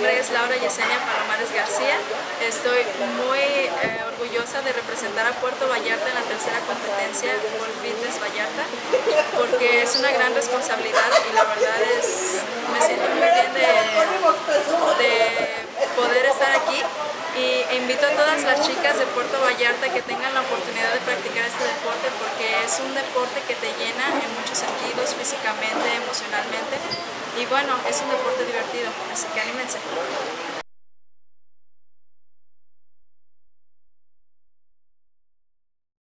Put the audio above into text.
nombre es Laura Yesenia Palomares García. Estoy muy orgullosa de representar a Puerto Vallarta en la tercera competencia World Fitness Vallarta, porque es una gran responsabilidad y la verdad me siento muy bien de poder estar aquí. Y invito a todas las chicas de Puerto Vallarta que tengan la oportunidad de practicar este deporte, porque es un deporte que te llena en muchos sentidos, físicamente, emocionalmente, y bueno, es un deporte divertido, así que anímense.